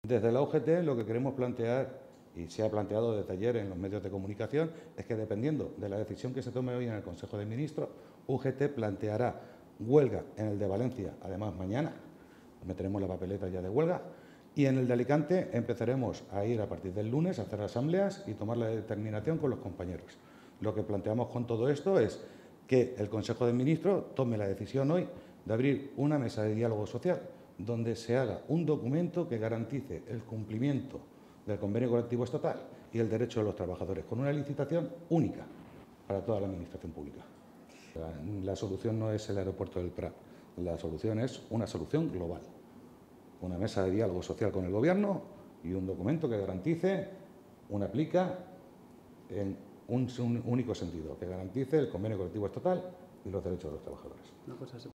Desde la UGT lo que queremos plantear, y se ha planteado desde ayer en los medios de comunicación, es que dependiendo de la decisión que se tome hoy en el Consejo de Ministros, UGT planteará huelga en el de Valencia, además mañana, meteremos la papeleta ya de huelga, y en el de Alicante empezaremos a ir a partir del lunes a hacer asambleas y tomar la determinación con los compañeros. Lo que planteamos con todo esto es que el Consejo de Ministros tome la decisión hoy de abrir una mesa de diálogo social donde se haga un documento que garantice el cumplimiento del convenio colectivo estatal y el derecho de los trabajadores, con una licitación única para toda la Administración pública. La solución no es el aeropuerto del Prat, la solución es una solución global. Una mesa de diálogo social con el Gobierno y un documento que garantice una plica en un único sentido, que garantice el convenio colectivo estatal y los derechos de los trabajadores.